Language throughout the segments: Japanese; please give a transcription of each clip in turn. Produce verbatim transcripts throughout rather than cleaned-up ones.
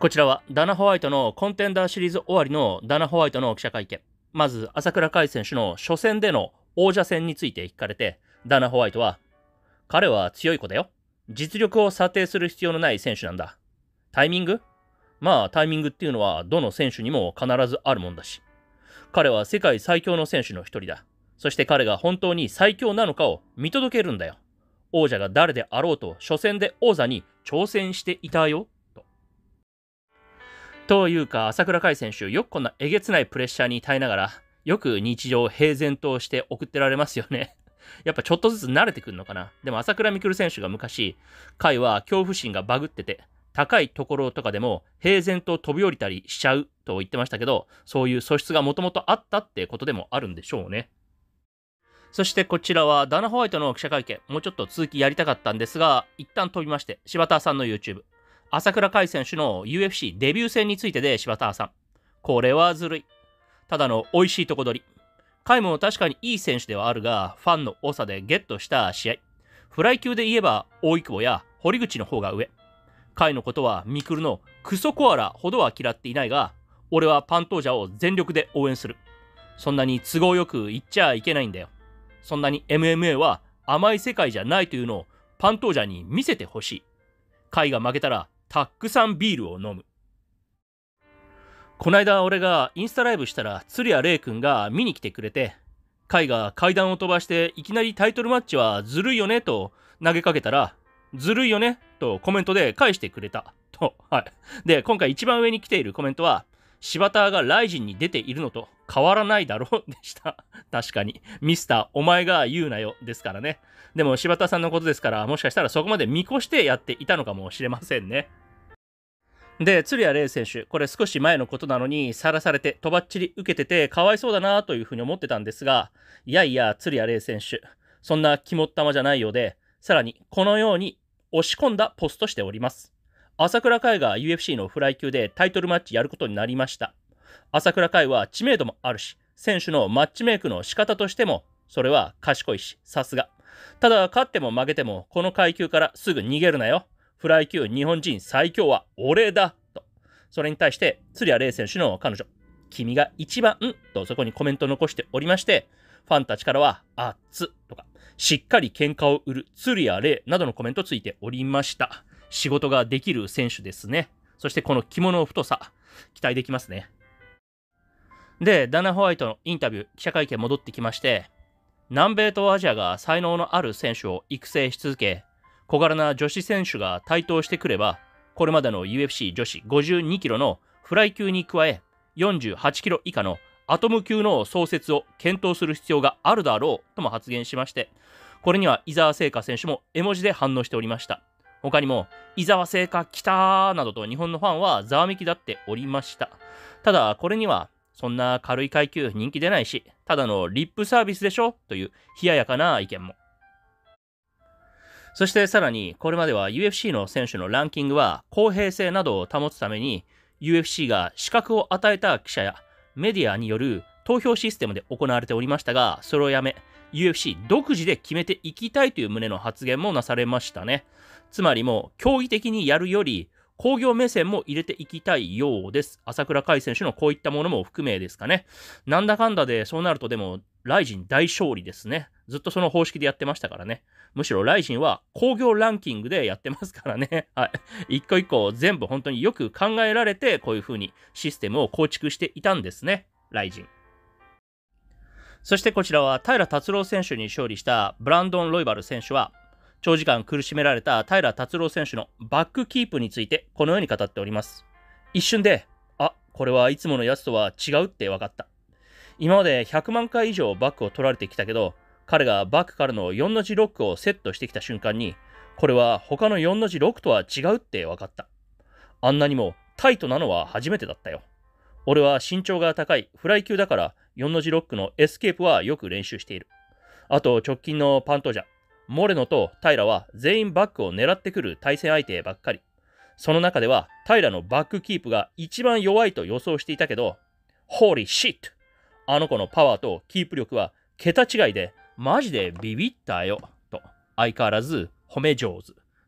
こちらはダナ・ホワイトのコンテンダーシリーズ終わりのダナ・ホワイトの記者会見。まず、朝倉海選手の初戦での王者戦について聞かれて、ダナ・ホワイトは、彼は強い子だよ。実力を査定する必要のない選手なんだ。タイミング？まあ、タイミングっていうのはどの選手にも必ずあるもんだし。彼は世界最強の選手の一人だ。そして彼が本当に最強なのかを見届けるんだよ。王者が誰であろうと初戦で王座に挑戦していたよ。と。というか、朝倉海選手、よくこんなえげつないプレッシャーに耐えながら、よく日常を平然として送ってられますよね。やっぱちょっとずつ慣れてくるのかな。でも朝倉未来選手が昔、海は恐怖心がバグってて、高いところとかでも平然と飛び降りたりしちゃうと言ってましたけど、そういう素質がもともとあったってことでもあるんでしょうね。そしてこちらはダナ・ホワイトの記者会見、もうちょっと続きやりたかったんですが、一旦飛びまして、柴田さんの YouTube。朝倉海選手の ユーエフシー デビュー戦についてで柴田さん。これはずるい。ただの美味しいとこ取り。海も確かにいい選手ではあるが、ファンの多さでゲットした試合。フライ級で言えば、大井久保や堀口の方が上。海のことはミクルのクソコアラほどは嫌っていないが、俺はパントージャを全力で応援する。そんなに都合よく言っちゃいけないんだよ。そんなに エムエムエー は甘い世界じゃないというのをパントージャに見せてほしい。海が負けたらたくさんビールを飲む。こないだ俺がインスタライブしたら鶴谷玲くんが見に来てくれて、海が階段を飛ばしていきなりタイトルマッチはずるいよねと投げかけたら、ずるいよねとコメントで返してくれたと。はい。で、今回一番上に来ているコメントは、柴田がライジンに出ているのと変わらないだろうでした。確かに。ミスターお前が言うなよですからね。でも柴田さんのことですから、もしかしたらそこまで見越してやっていたのかもしれませんね。で、鶴谷玲選手、これ少し前のことなのにさらされてとばっちり受けててかわいそうだなというふうに思ってたんですが、いやいや鶴谷玲選手、そんな肝っ玉じゃないようで、さらにこのように押し込んだポストしております。朝倉海が ユーエフシー のフライ級でタイトルマッチやることになりました。朝倉海は知名度もあるし、選手のマッチメイクの仕方としても、それは賢いし、さすが。ただ、勝っても負けても、この階級からすぐ逃げるなよ。フライ級日本人最強は俺だと。それに対して、鶴谷玲選手の彼女、君が一番とそこにコメントを残しておりまして、ファンたちからは、あっつとか、しっかり喧嘩を売る鶴谷玲などのコメントついておりました。仕事ができる選手ですね。そしてこの着物の太さ、期待できますね。で、ダナ・ホワイトのインタビュー、記者会見戻ってきまして、南米とアジアが才能のある選手を育成し続け、小柄な女子選手が台頭してくれば、これまでの ユーエフシー 女子ごじゅうにキロのフライ級に加え、よんじゅうはちキロ以下のアトム級の創設を検討する必要があるだろうとも発言しまして、これには伊沢聖華選手も絵文字で反応しておりました。他にも、伊沢聖華来たーなどと日本のファンはざわめき立っておりました。ただ、これには、そんな軽い階級人気出ないし、ただのリップサービスでしょという冷ややかな意見も。そしてさらに、これまでは ユーエフシー の選手のランキングは公平性などを保つために、ユーエフシー が資格を与えた記者やメディアによる投票システムで行われておりましたが、それをやめ、ユーエフシー 独自で決めていきたいという旨の発言もなされましたね。つまりもう、競技的にやるより、工業目線も入れていきたいようです。朝倉海選手のこういったものも含めですかね。なんだかんだでそうなるとでも、ライジン大勝利ですね。ずっとその方式でやってましたからね。むしろライジンは工業ランキングでやってますからね。はい。一個一個全部本当によく考えられて、こういう風にシステムを構築していたんですね。ライジン。そしてこちらは平達郎選手に勝利したブランドン・ロイバル選手は、長時間苦しめられた平達郎選手のバックキープについてこのように語っております。一瞬で、あ、これはいつものやつとは違うって分かった。今までひゃくまんかい以上バックを取られてきたけど、彼がバックからのよんの字ロックをセットしてきた瞬間に、これは他のよんの字ロックとは違うって分かった。あんなにもタイトなのは初めてだったよ。俺は身長が高いフライ級だからよんの字ロックのエスケープはよく練習している。あと直近のパントージャ。モレノと平は全員バックを狙ってくる対戦相手ばっかり。その中では平のバックキープが一番弱いと予想していたけど、ホーリーシット！あの子のパワーとキープ力は桁違いでマジでビビったよと相変わらず褒め上手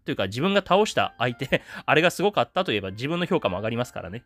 というか自分が倒した相手、あれがすごかったといえば自分の評価も上がりますからね。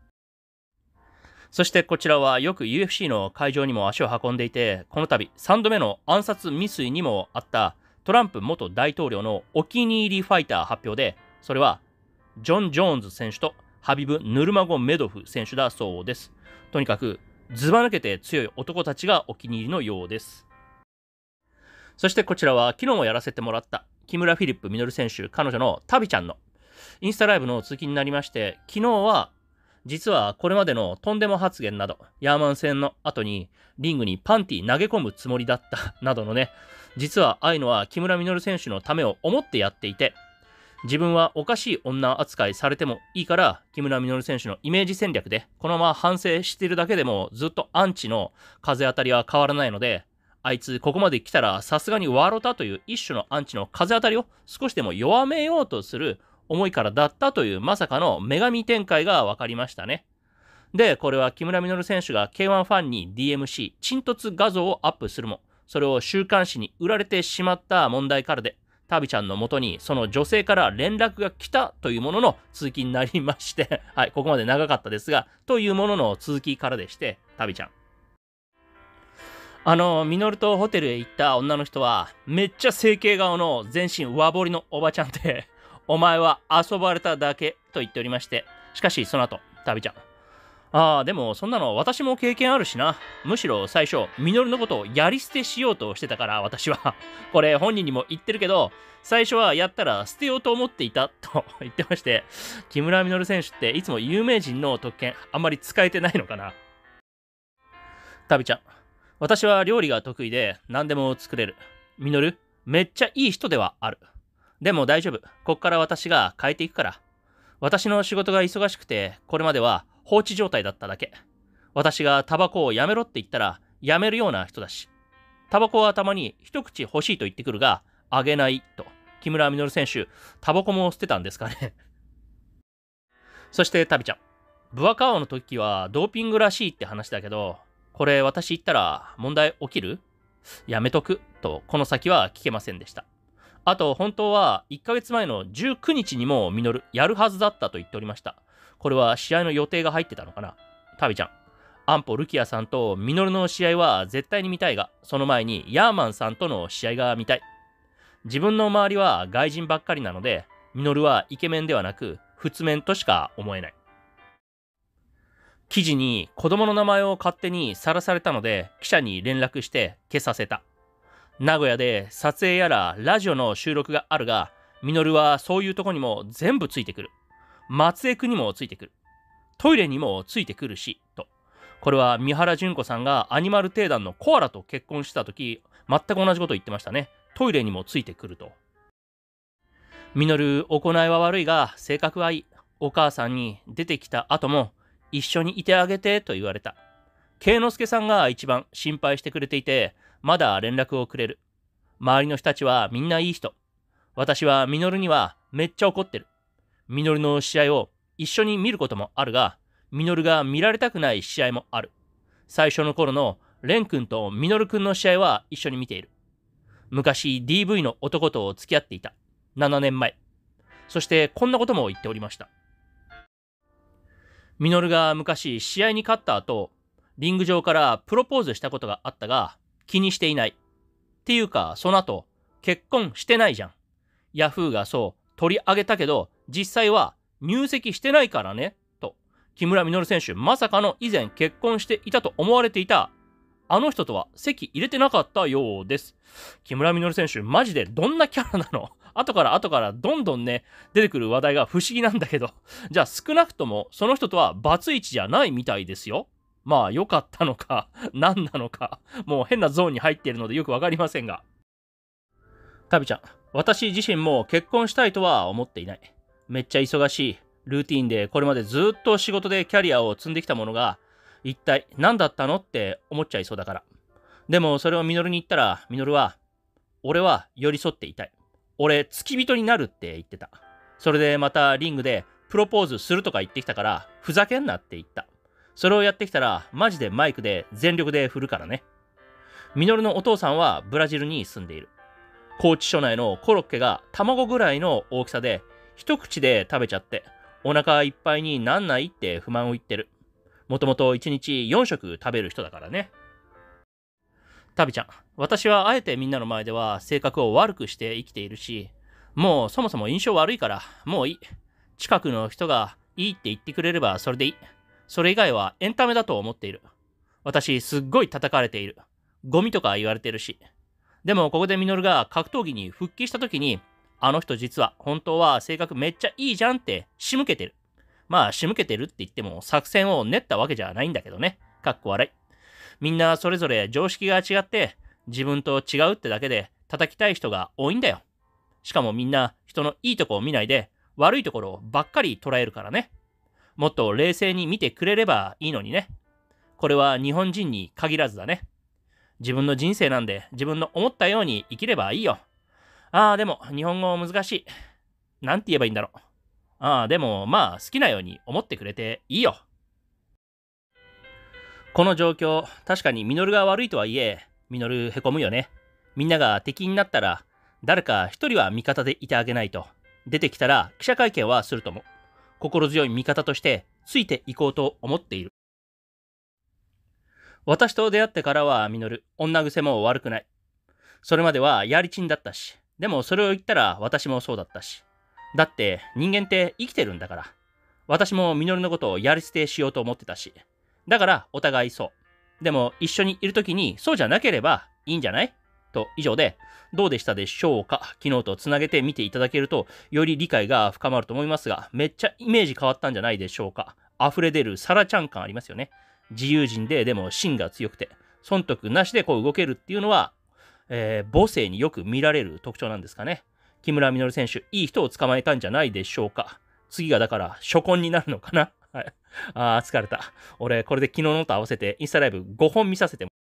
そしてこちらはよく ユーエフシー の会場にも足を運んでいて、この度さんどめの暗殺未遂にもあったトランプ元大統領のお気に入りファイター発表で、それはジョン・ジョーンズ選手とハビブ・ヌルマゴメドフ選手だそうです。とにかくずば抜けて強い男たちがお気に入りのようです。そしてこちらは昨日もやらせてもらった木村フィリップ・ミノル選手、彼女のタビちゃんのインスタライブの続きになりまして、昨日は実はこれまでのとんでも発言など、ヤーマン戦の後にリングにパンティ投げ込むつもりだったなどのね、実はああいうのは木村稔選手のためを思ってやっていて、自分はおかしい女扱いされてもいいから、木村稔選手のイメージ戦略でこのまま反省しているだけでもずっとアンチの風当たりは変わらないので、あいつここまで来たらさすがに笑ったという一種のアンチの風当たりを少しでも弱めようとする思いからだったというまさかの女神展開が分かりましたね。で、これは木村稔選手が ケーワン ファンに ディーエムシー 沈突画像をアップするも、それを週刊誌に売られてしまった問題からで、タビちゃんの元にその女性から連絡が来たというものの続きになりましてはい、ここまで長かったですが、というものの続きからでして、タビちゃん。あの、ミノルとホテルへ行った女の人は、めっちゃ整形顔の全身上彫りのおばちゃんで、お前は遊ばれただけと言っておりまして、しかしその後、タビちゃん。ああ、でもそんなの私も経験あるしな。むしろ最初、ミノルのことをやり捨てしようとしてたから、私は。これ本人にも言ってるけど、最初はやったら捨てようと思っていたと言ってまして、木村ミノル選手っていつも有名人の特権あんまり使えてないのかな。タビちゃん。私は料理が得意で何でも作れる。ミノル、めっちゃいい人ではある。でも大丈夫。こっから私が変えていくから。私の仕事が忙しくて、これまでは放置状態だっただけ。私がタバコをやめろって言ったら、やめるような人だし。タバコはたまに一口欲しいと言ってくるが、あげないと。木村稔選手、タバコも捨てたんですかね。そしてタビちゃん。ブアカオの時はドーピングらしいって話だけど、これ私言ったら問題起きる？やめとくとこの先は聞けませんでした。あと本当はいっかげつまえのじゅうくにちにもミノルやるはずだったと言っておりました。これは試合の予定が入ってたのかな。タビちゃん。アンポルキアさんとミノルの試合は絶対に見たいが、その前にヤーマンさんとの試合が見たい。自分の周りは外人ばっかりなので、ミノルはイケメンではなく仏面としか思えない。記事に子供の名前を勝手にさらされたので記者に連絡して消させた。名古屋で撮影やらラジオの収録があるが、ミノルはそういうとこにも全部ついてくる。松江区にもついてくる。トイレにもついてくるし、と。これは三原純子さんがアニマル帝団のコアラと結婚した時、全く同じこと言ってましたね。トイレにもついてくると。ミノル、行いは悪いが性格はいい。お母さんに出てきた後も一緒にいてあげてと言われた。慶之助さんが一番心配してくれていて、まだ連絡をくれる。周りの人たちはみんないい人。私はミノルにはめっちゃ怒ってる。ミノルの試合を一緒に見ることもあるが、ミノルが見られたくない試合もある。最初の頃のレン君とミノル君の試合は一緒に見ている。昔 ディーブイ の男と付き合っていた。ななねんまえ。そしてこんなことも言っておりました。ミノルが昔試合に勝った後、リング上からプロポーズしたことがあったが、気にしていない。っていうか、その後、結婚してないじゃん。ヤフーがそう取り上げたけど、実際は入籍してないからね、と。木村稔選手、まさかの以前結婚していたと思われていた、あの人とは籍入れてなかったようです。木村稔選手、マジでどんなキャラなの？後から後からどんどんね、出てくる話題が不思議なんだけど、じゃあ少なくともその人とはバツイチじゃないみたいですよ。まあ良かったのか、何なのか、もう変なゾーンに入っているのでよくわかりませんが。タビちゃん、私自身も結婚したいとは思っていない。めっちゃ忙しい。ルーティーンでこれまでずっと仕事でキャリアを積んできたものが、一体何だったのって思っちゃいそうだから。でもそれをミノルに言ったら、ミノルは、俺は寄り添っていたい。俺、付き人になるって言ってた。それでまたリングでプロポーズするとか言ってきたから、ふざけんなって言った。それをやってきたら、マジでマイクで全力で振るからね。ミノルのお父さんはブラジルに住んでいる。 拘置所内のコロッケが卵ぐらいの大きさで、一口で食べちゃって、お腹いっぱいになんないって不満を言ってる。もともといちにちよん食食べる人だからね。タビちゃん、私はあえてみんなの前では性格を悪くして生きているし、もうそもそも印象悪いから、もういい。近くの人がいいって言ってくれればそれでいい。それ以外はエンタメだと思っている。私、すっごい叩かれている。ゴミとか言われてるし。でも、ここでミノルが格闘技に復帰した時に、あの人実は本当は性格めっちゃいいじゃんって仕向けてる。まあ、仕向けてるって言っても作戦を練ったわけじゃないんだけどね。かっこ笑い。みんなそれぞれ常識が違って、自分と違うってだけで叩きたい人が多いんだよ。しかもみんな人のいいとこを見ないで、悪いところばっかり捉えるからね。もっと冷静に見てくれればいいのにね。これは日本人に限らずだね。自分の人生なんで自分の思ったように生きればいいよ。ああ、でも日本語難しい。なんて言えばいいんだろう。ああ、でもまあ好きなように思ってくれていいよ。この状況、確かにミノルが悪いとはいえ、ミノルへこむよね。みんなが敵になったら、誰か一人は味方でいてあげないと。出てきたら記者会見はすると思う。心強い味方としてついていこうと思っている。私と出会ってからはミノル、女癖も悪くない。それまではやりちんだったし、でもそれを言ったら私もそうだったし。だって人間って生きてるんだから。私もミノルのことをやり捨てしようと思ってたし。だからお互いそう。でも一緒にいるときにそうじゃなければいいんじゃないと以上で、どうでしたでしょうか。昨日とつなげて見ていただけるとより理解が深まると思いますが、めっちゃイメージ変わったんじゃないでしょうか。溢れ出るサラちゃん感ありますよね。自由人ででも芯が強くて、損得なしでこう動けるっていうのは、えー、母性によく見られる特徴なんですかね。木村稔選手、いい人を捕まえたんじゃないでしょうか。次がだから初婚になるのかな。はい、あー疲れた。俺これで昨日のと合わせてインスタライブごほん見させても。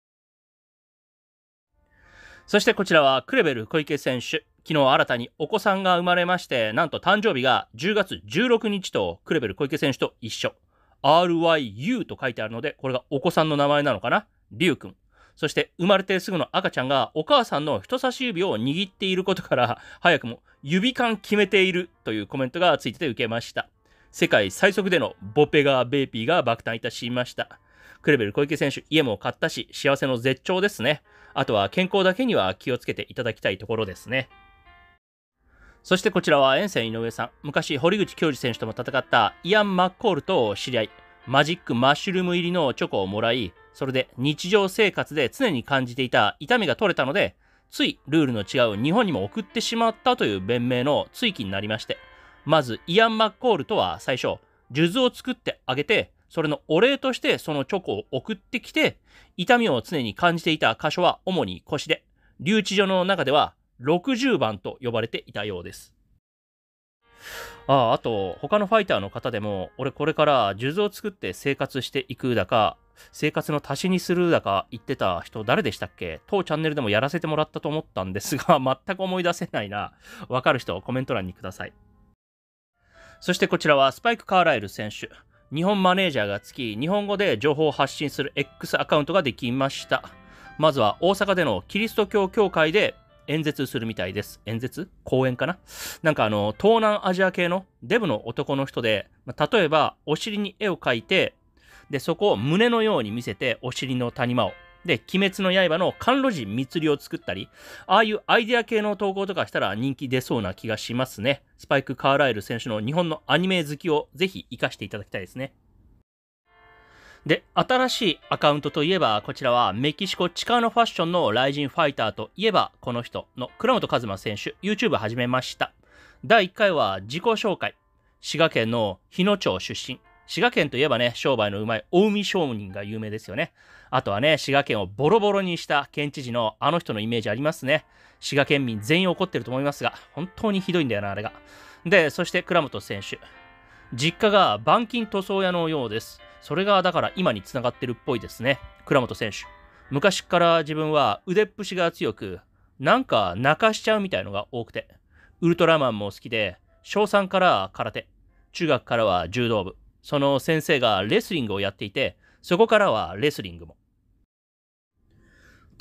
そしてこちらはクレベル小池選手。昨日新たにお子さんが生まれまして、なんと誕生日がじゅうがつじゅうろくにちとクレベル小池選手と一緒。アールワイユー と書いてあるので、これがお子さんの名前なのかな。リュウくん。そして生まれてすぐの赤ちゃんがお母さんの人差し指を握っていることから、早くも指感決めているというコメントがついてて受けました。世界最速でのボペガーベイピーが爆誕いたしました。クレベル小池選手、家も買ったし、幸せの絶頂ですね。あとは健康だけには気をつけていただきたいところですね。そしてこちらは遠征井上さん。昔、堀口恭司選手とも戦ったイアン・マッコールと知り合い、マジックマッシュルーム入りのチョコをもらい、それで日常生活で常に感じていた痛みが取れたので、ついルールの違う日本にも送ってしまったという弁明の追記になりまして、まずイアン・マッコールとは最初、数珠を作ってあげて、それのお礼としてそのチョコを送ってきて、痛みを常に感じていた箇所は主に腰で、留置所の中ではろくじゅうばんと呼ばれていたようです。ああ、あと、他のファイターの方でも、俺これから数珠を作って生活していくだか、生活の足しにするだか言ってた人誰でしたっけ？当チャンネルでもやらせてもらったと思ったんですが、全く思い出せないな。わかる人、コメント欄にください。そしてこちらはスパイク・カーライル選手。日本マネージャーがつき、日本語で情報を発信する X アカウントができました。まずは大阪でのキリスト教教会で演説するみたいです。演説？講演かな？なんかあの、東南アジア系のデブの男の人で、例えばお尻に絵を描いて、で、そこを胸のように見せて、お尻の谷間を。で、鬼滅の刃の甘露寺蜜りを作ったり、ああいうアイデア系の投稿とかしたら人気出そうな気がしますね。スパイク・カーライル選手の日本のアニメ好きをぜひ活かしていただきたいですね。で、新しいアカウントといえば、こちらはメキシコ地下のファッションのライジンファイターといえば、この人の倉本一馬選手、YouTube 始めました。だいいっかいは自己紹介。滋賀県の日野町出身。滋賀県といえばね、商売のうまい近江商人が有名ですよね。あとはね、滋賀県をボロボロにした県知事のあの人のイメージありますね。滋賀県民全員怒ってると思いますが、本当にひどいんだよな、あれが。で、そして倉本選手。実家が板金塗装屋のようです。それがだから今につながってるっぽいですね。倉本選手。昔から自分は腕っぷしが強く、なんか泣かしちゃうみたいのが多くて、ウルトラマンも好きで、小さんから空手、中学からは柔道部、その先生がレスリングをやっていて、そこからはレスリングも。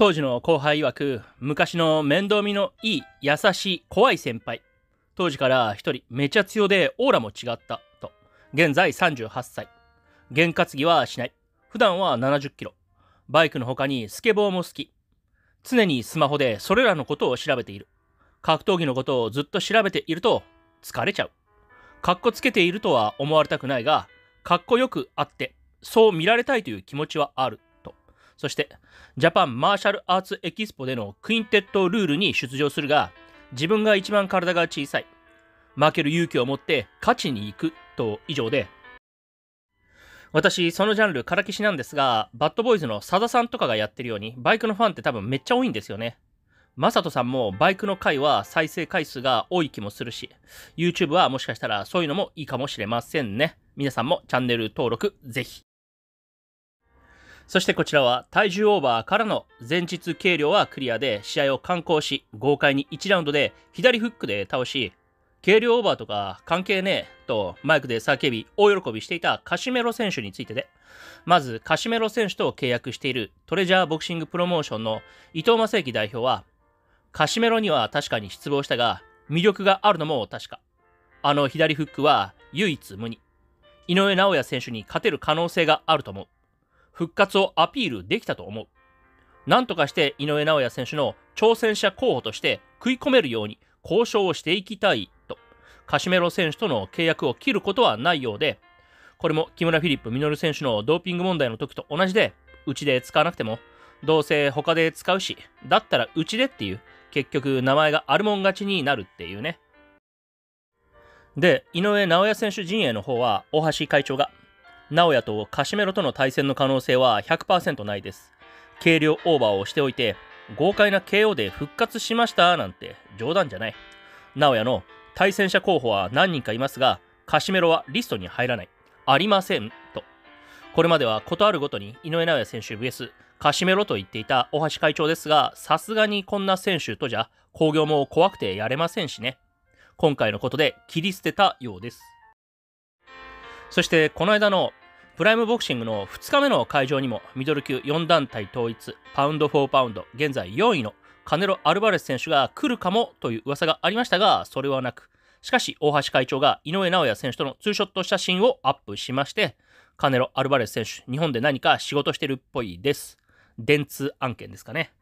当時の後輩曰く、昔の面倒見のいい、優しい、怖い先輩。当時から一人めちゃ強でオーラも違ったと。現在さんじゅうはっさい。験担ぎはしない。普段はななじゅっキロ。バイクの他にスケボーも好き。常にスマホでそれらのことを調べている。格闘技のことをずっと調べていると疲れちゃう。かっこつけているとは思われたくないが、かっこよくあって、そう見られたいという気持ちはあると。そして、ジャパンマーシャルアーツエキスポでのクインテッドルールに出場するが、自分が一番体が小さい。負ける勇気を持って勝ちに行くと以上で、私、そのジャンルからきしなんですが、バッドボーイズの佐田さんとかがやってるように、バイクのファンって多分めっちゃ多いんですよね。マサトさんもバイクの回は再生回数が多い気もするし、YouTube はもしかしたらそういうのもいいかもしれませんね。皆さんもチャンネル登録ぜひ。そしてこちらは体重オーバーからの前日計量はクリアで試合を敢行し、豪快にいちラウンドで左フックで倒し、計量オーバーとか関係ねえとマイクで叫び大喜びしていたカシメロ選手についてで、まずカシメロ選手と契約しているトレジャーボクシングプロモーションの伊藤正幸代表は、カシメロには確かに失望したが魅力があるのも確か。あの左フックは唯一無二。井上尚弥選手に勝てる可能性があると思う。復活をアピールできたと思う。なんとかして井上尚弥選手の挑戦者候補として食い込めるように交渉をしていきたいと。カシメロ選手との契約を切ることはないようで、これも木村フィリップ稔選手のドーピング問題の時と同じで、うちで使わなくてもどうせ他で使うし、だったらうちでっていう、結局名前があるもん勝ちになるっていうね。で、井上尚弥選手陣営の方は大橋会長が、尚弥とカシメロとの対戦の可能性は ひゃくパーセント ないです。軽量オーバーをしておいて、豪快な ケーオー で復活しましたなんて冗談じゃない。尚弥の対戦者候補は何人かいますが、カシメロはリストに入らない。ありませんと。これまではことあるごとに井上尚弥選手 ブイエス カシメロと言っていた大橋会長ですが、さすがにこんな選手とじゃ興行も怖くてやれませんしね。今回のことで切り捨てたようです。そしてこの間のプライムボクシングのふつかめの会場にもミドル級よん団体統一パウンドフォーパウンド現在よんいのカネロ・アルバレス選手が来るかもという噂がありましたが、それはなく、しかし大橋会長が井上尚弥選手とのツーショット写真をアップしまして、カネロ・アルバレス選手、日本で何か仕事してるっぽいです。電通案件ですかね。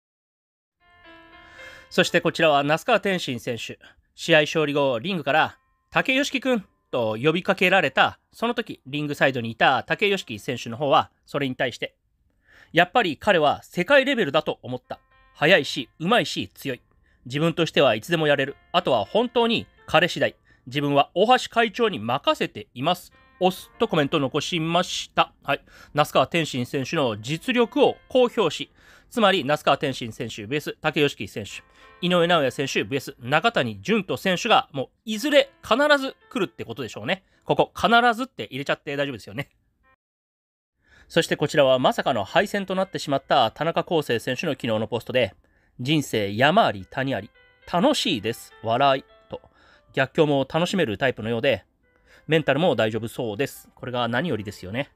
そしてこちらは那須川天心選手。試合勝利後、リングから竹吉くんと呼びかけられた、その時リングサイドにいた竹吉選手の方はそれに対して、やっぱり彼は世界レベルだと思った。速いし、うまいし、強い。自分としてはいつでもやれる。あとは本当に彼次第。自分は大橋会長に任せています。押すとコメントを残しました。はい。那須川天心選手の実力を公表し、つまり那須川天心選手 ブイエス 竹吉選手、井上尚弥選手 ブイエス 中谷潤人選手がもういずれ必ず来るってことでしょうね。ここ必ずって入れちゃって大丈夫ですよね。そしてこちらはまさかの敗戦となってしまった田中康生選手の昨日のポストで、人生山あり谷あり、楽しいです、笑いと逆境も楽しめるタイプのようで、メンタルも大丈夫そうです。これが何よりですよね。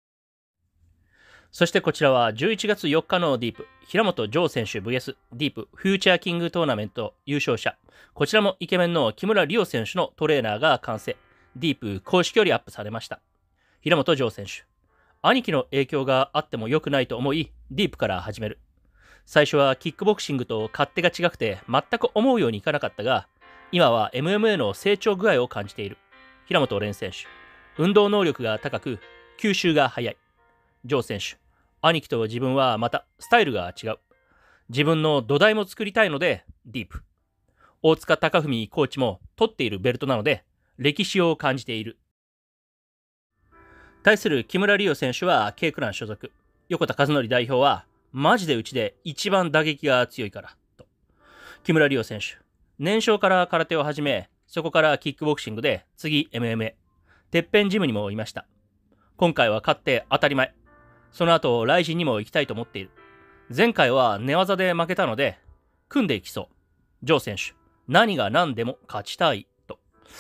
そしてこちらはじゅういちがつよっかのディープ、平本譲選手 ブイエス ディープフューチャーキングトーナメント優勝者、こちらもイケメンの木村理央選手のトレーナーが完成、ディープ公式よりアップされました。平本譲選手、兄貴の影響があっても良くないと思い、ディープから始める。最初はキックボクシングと勝手が違くて全く思うようにいかなかったが、今は エムエムエー の成長具合を感じている。平本蓮選手、運動能力が高く吸収が早い。譲選手、兄貴と自分はまたスタイルが違う。自分の土台も作りたいのでディープ。大塚貴文コーチも取っているベルトなので歴史を感じている。対する木村理央選手は K クラン所属。横田和則代表はマジでうちで一番打撃が強いからと。木村理央選手、年少から空手を始め、そこからキックボクシングで次 エムエムエー、てっぺんジムにもいました。今回は勝って当たり前。その後ライジンにも行きたいと思っている。前回は寝技で負けたので組んでいきそう。ジョー選手、何が何でも勝ちたいと。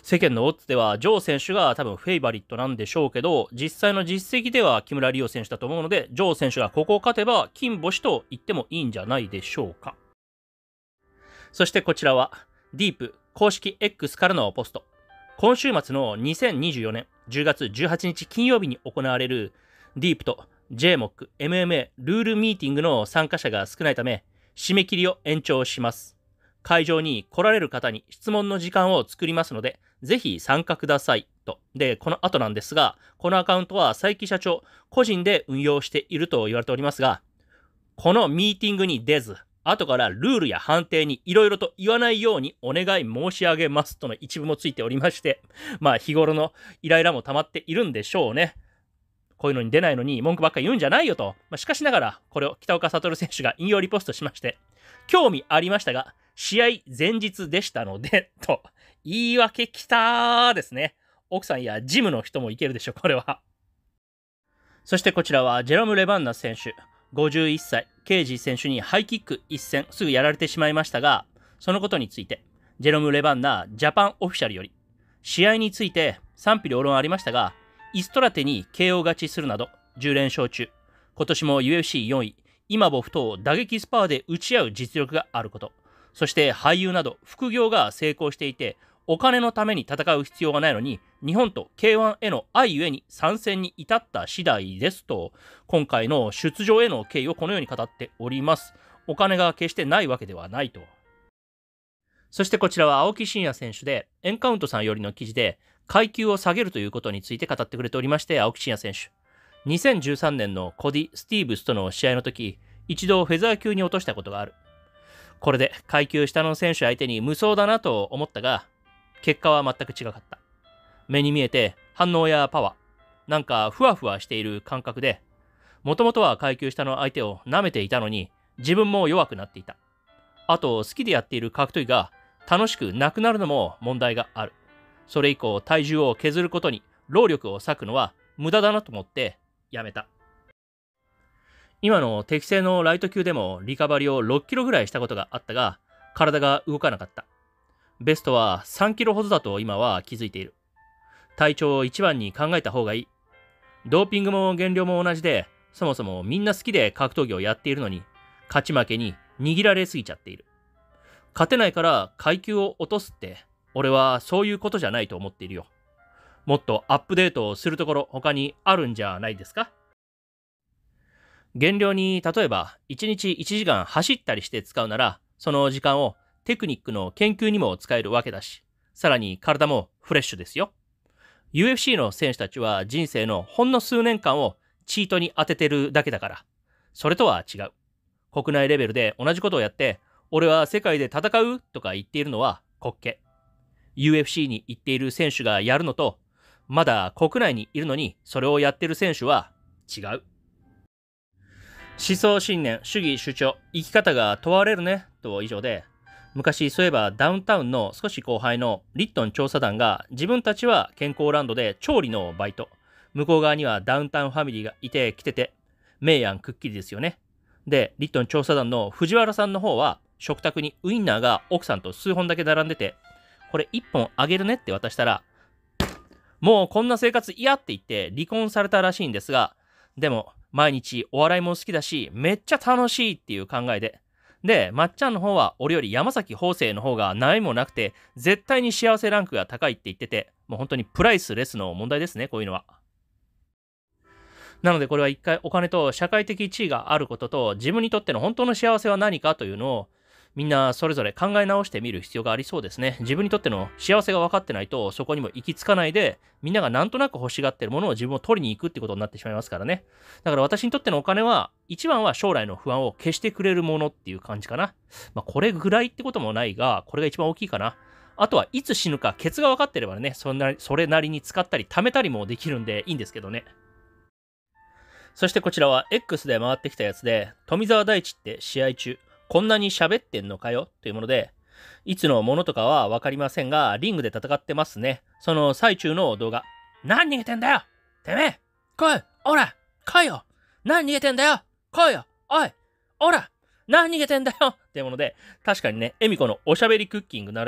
世間のオッズではジョー選手が多分フェイバリットなんでしょうけど、実際の実績では木村璃央選手だと思うので、ジョー選手がここを勝てば金星と言ってもいいんじゃないでしょうか。そしてこちらはディープ公式 X からのポスト。今週末のにせんにじゅうよねんじゅうがつじゅうはちにち金曜日に行われるディープと ジェイモック、エムエムエー ルールミーティングの参加者が少ないため、締め切りを延長します。会場に来られる方に質問の時間を作りますので、ぜひ参加くださいと。で、この後なんですが、このアカウントは佐伯社長個人で運用していると言われておりますが、このミーティングに出ず、後からルールや判定にいろいろと言わないようにお願い申し上げますとの一部もついておりまして、まあ日頃のイライラも溜まっているんでしょうね。こういうのに出ないのに文句ばっかり言うんじゃないよと。まあ、しかしながら、これを北岡悟選手が引用リポストしまして、興味ありましたが、試合前日でしたので、と、言い訳きたーですね。奥さんやジムの人もいけるでしょ、これは。そしてこちらはジェロム・レバンナ選手。ごじゅういっさい、ケイジ選手にハイキック一戦すぐやられてしまいましたが、そのことについて、ジェロム・レバンナジャパンオフィシャルより、試合について賛否両論ありましたが、イストラテに ケーオー 勝ちするなどじゅうれんしょう中、今年も ユーエフシーよんい、イマボフと打撃スパーで打ち合う実力があること、そして俳優など副業が成功していて、お金のために戦う必要がないのに、日本と ケーワン への愛ゆえに参戦に至った次第ですと、今回の出場への経緯をこのように語っております。お金が決してないわけではないと。そしてこちらは青木真也選手で、エンカウントさんよりの記事で、階級を下げるということについて語ってくれておりまして、青木真也選手。にせんじゅうさんねんのコディ・スティーブスとの試合の時、一度フェザー級に落としたことがある。これで階級下の選手相手に無双だなと思ったが、結果は全く違かった。目に見えて反応やパワー、なんかふわふわしている感覚で、もともとは階級下の相手を舐めていたのに、自分も弱くなっていた。あと、好きでやっている格闘技が楽しくなくなるのも問題がある。それ以降、体重を削ることに労力を割くのは無駄だなと思ってやめた。今の適正のライト級でもリカバリーをろっキロぐらいしたことがあったが、体が動かなかった。ベストはさんキロほどだと今は気づいている。体調を一番に考えた方がいい。ドーピングも減量も同じで、そもそもみんな好きで格闘技をやっているのに、勝ち負けに握られすぎちゃっている。勝てないから階級を落とすって、俺はそういうことじゃないと思っているよ。もっとアップデートをするところ他にあるんじゃないですか？減量に例えばいちにちいちじかん走ったりして使うなら、その時間をテクニックの研究にも使えるわけだし、さらに体もフレッシュですよ。ユーエフシー の選手たちは人生のほんの数年間をチートに当ててるだけだから、それとは違う。国内レベルで同じことをやって、俺は世界で戦うとか言っているのは滑稽。ユーエフシー に行っている選手がやるのと、まだ国内にいるのにそれをやってる選手は違う。思想信念、主義主張、生き方が問われるねと以上で、昔そういえばダウンタウンの少し後輩のリットン調査団が自分たちは健康ランドで調理のバイト、向こう側にはダウンタウンファミリーがいて来てて、明暗くっきりですよね。で、リットン調査団の藤原さんの方は食卓にウインナーが奥さんと数本だけ並んでて、これいっぽんあげるねって渡したら、もうこんな生活嫌って言って離婚されたらしいんですが、でも毎日お笑いも好きだしめっちゃ楽しいっていう考えで、で、まっちゃんの方は俺より山崎邦生の方が悩みもなくて絶対に幸せランクが高いって言ってて、もう本当にプライスレスの問題ですね、こういうのは。なのでこれは一回お金と社会的地位があることと、自分にとっての本当の幸せは何かというのをみんなそれぞれ考え直してみる必要がありそうですね。自分にとっての幸せが分かってないとそこにも行き着かないで、みんながなんとなく欲しがってるものを自分を取りに行くってことになってしまいますからね。だから私にとってのお金は、一番は将来の不安を消してくれるものっていう感じかな。まあこれぐらいってこともないが、これが一番大きいかな。あとはいつ死ぬかケツが分かってればね、そんなそれなりに使ったり貯めたりもできるんでいいんですけどね。そしてこちらは X で回ってきたやつで、富澤大地って試合中こんなに喋ってんのかよというもので、いつのものとかはわかりませんが、リングで戦ってますね。その最中の動画。何逃げてんだよてめえ来いおら来いよ何逃げてんだよ来いよおいおら何逃げてんだよっていうもので、確かにね、エミコのおしゃべりクッキングならぬ、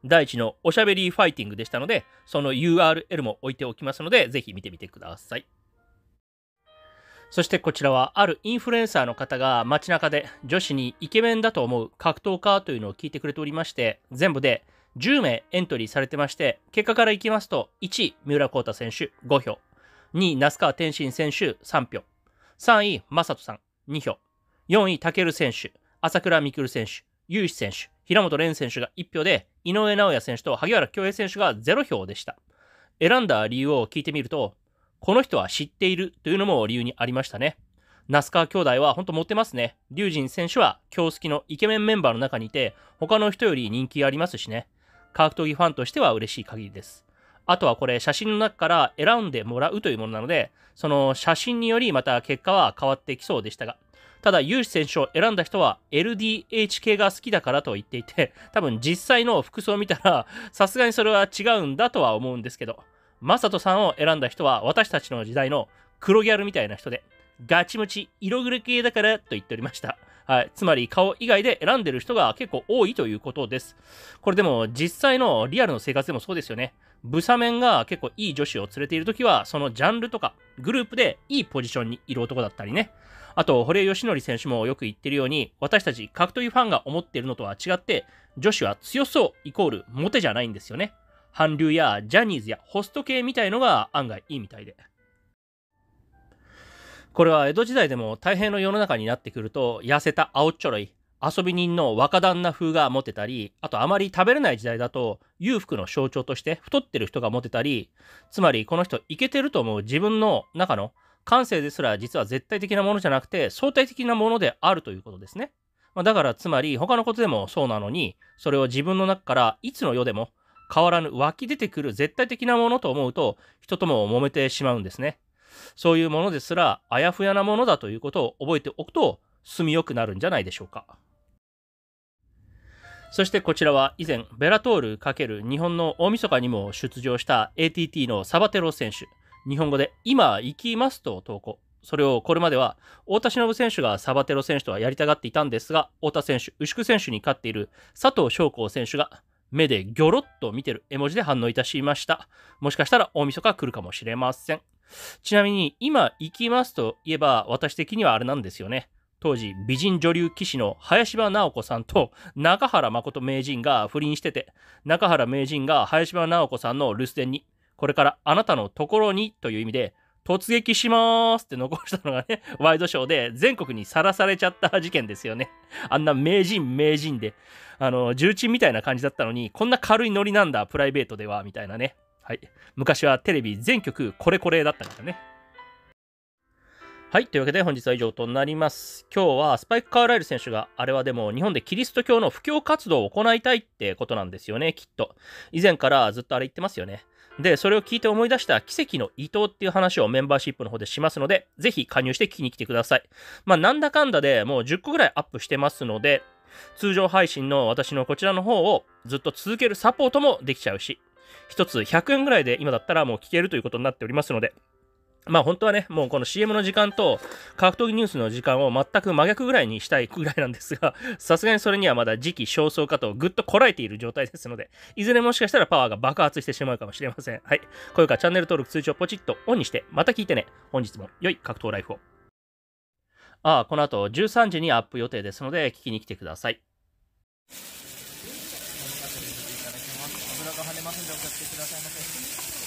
第一のおしゃべりファイティングでしたので、その ユーアールエル も置いておきますので、ぜひ見てみてください。そしてこちらはあるインフルエンサーの方が街中で女子にイケメンだと思う格闘家というのを聞いてくれておりまして、全部でじゅうめいエントリーされてまして、結果からいきますと、いちい三浦孝太選手ごひょう、にい那須川天心選手さんひょう、さんい正人さんにひょう、よんい武選手、朝倉未来選手、有志選手、平本蓮選手がいちひょうで、井上尚弥選手と萩原恭平選手がゼロひょうでした。選んだ理由を聞いてみると、この人は知っているというのも理由にありましたね。那須川兄弟は本当持ってますね。龍神選手は京好きのイケメンメンバーの中にいて、他の人より人気ありますしね。格闘技ファンとしては嬉しい限りです。あとはこれ写真の中から選んでもらうというものなので、その写真によりまた結果は変わってきそうでしたが、ただ有志選手を選んだ人は エルディーエイチ 系が好きだからと言っていて、多分実際の服装を見たらさすがにそれは違うんだとは思うんですけど、正人さんを選んだ人は私たちの時代の黒ギャルみたいな人で、ガチムチ色黒系だからと言っておりました。はい。つまり顔以外で選んでる人が結構多いということです。これでも実際のリアルの生活でもそうですよね。ブサメンが結構いい女子を連れているときは、そのジャンルとかグループでいいポジションにいる男だったりね。あと、堀江義則選手もよく言ってるように、私たち格闘技ファンが思っているのとは違って、女子は強そうイコールモテじゃないんですよね。韓流やジャニーズやホスト系みたいのが案外いいみたいで。これは江戸時代でも太平の世の中になってくると、痩せた青っちょろい遊び人の若旦那風がモテたり、あとあまり食べれない時代だと裕福の象徴として太ってる人がモテたり、つまりこの人イケてると思う自分の中の感性ですら実は絶対的なものじゃなくて相対的なものであるということですね。まあ、だからつまり他のことでもそうなのに、それを自分の中からいつの世でも変わらぬ湧き出てくる絶対的なものと思うと、人とも揉めてしまうんですね。そういうものですらあやふやなものだということを覚えておくと住みよくなるんじゃないでしょうか。そしてこちらは以前ベラトール×日本の大晦日にも出場した エーティーティー のサバテロ選手。日本語で今行きますと投稿。それをこれまでは太田忍選手がサバテロ選手とはやりたがっていたんですが、太田選手、牛久選手に勝っている佐藤翔光選手が目でギョロッと見てる絵文字で反応いたしました。もしかしたら大晦日来るかもしれません。ちなみに今行きますといえば私的にはあれなんですよね。当時美人女流棋士の林場直子さんと中原誠名人が不倫してて、中原名人が林場直子さんの留守電にこれからあなたのところにという意味で突撃しまーすって残したのがね、ワイドショーで全国にさらされちゃった事件ですよね。あんな名人名人で、あの、重鎮みたいな感じだったのに、こんな軽いノリなんだ、プライベートでは、みたいなね。はい。昔はテレビ全局これこれだったからね。はい。というわけで本日は以上となります。今日はスパイク・カーライル選手があれはでも日本でキリスト教の布教活動を行いたいってことなんですよね、きっと。以前からずっとあれ言ってますよね。で、それを聞いて思い出した奇跡の伊藤っていう話をメンバーシップの方でしますので、ぜひ加入して聞きに来てください。まあ、なんだかんだでもうじゅっこぐらいアップしてますので、通常配信の私のこちらの方をずっと続けるサポートもできちゃうし、一つひゃくえんぐらいで今だったらもう聞けるということになっておりますので、まあ本当はね、もうこの シーエム の時間と格闘技ニュースの時間を全く真逆ぐらいにしたいぐらいなんですが、さすがにそれにはまだ時期尚早かとぐっとこらえている状態ですので、いずれもしかしたらパワーが爆発してしまうかもしれません。はい。これからチャンネル登録通知をポチッとオンにして、また聞いてね。本日も良い格闘ライフを。ああ、この後じゅうさんじにアップ予定ですので、聞きに来てください。油が跳ねますのでお気をつけくださいませ。